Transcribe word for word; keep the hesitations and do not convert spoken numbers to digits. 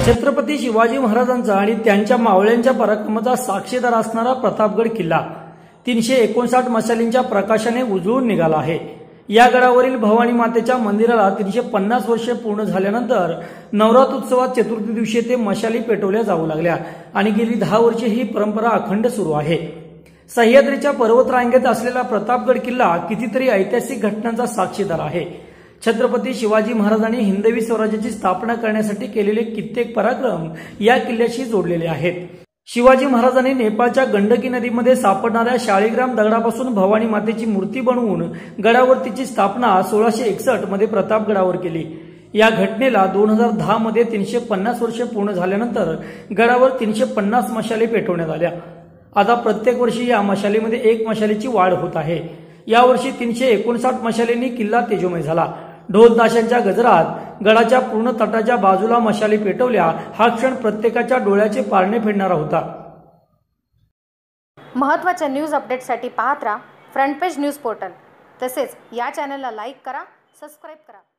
छत्रपती शिवाजी महाराजांचा आणि त्यांच्या मावळ्यांच्या पराक्रमाचा साक्षीदार असणारा प्रतापगड किल्ला तीनशे एकोणसाठ मशालींच्या प्रकाशाने उजळून निघाला आहे। या गडावरील भवानी मातेच्या मंदिराला तीनशे पन्नास वर्षे पूर्ण झाल्यानंतर नवरात्र उत्सवात चतुर्थी दिवशी ते मशाली पेटवल्या जाऊ लागल्या आणि गेली दहा वर्षे ही परंपरा अखंड सुरू आहे। सह्याद्रीच्या पर्वतरांगेत असलेला प्रतापगड किल्ला कितीतरी ऐतिहासिक घटनांचा साक्षीदार आहे। छत्रपती शिवाजी महाराजांनी हिंदवी स्वराज्याची स्थापना करण्यासाठी केलेले कित्येक पराक्रम या किल्ल्याशी जोडलेले आहेत। शिवाजी महाराजांनी नेपाळच्या गंडकी नदीमध्ये सापडणाऱ्या शाळीग्राम दगडापासून भवानी मातेची मूर्ती बनवून गडावर तिची स्थापना सोळाशे एकसष्ट मध्ये प्रतापगडावर केली। या घटनेला दोन हजार दहा मध्ये तीनशे पन्नास वर्षे पूर्ण झाल्यानंतर गडावर तीनशे पन्नास मशाली पेटवण्यात आल्या। आता प्रत्येक वर्षी या मशालीमध्ये एक मशालीची वाढ होत आहे। यावर्षी तीनशे एकोणसाठ मशालींनी किल्ला तेजोमय झाला। ढोल ताशांच्या गजरात गडाच्या पूर्ण तटाच्या बाजूला मशाली पेटवल्या। हा क्षण प्रत्येकाच्या डोळ्याचे पारणे फेडणारा होता। महत्त्वाच्या न्यूज अपडेटसाठी पाहत राहा फ्रंट पेज न्यूज पोर्टल। तसेच या चॅनलला लाईक करा, सबस्क्राइब करा।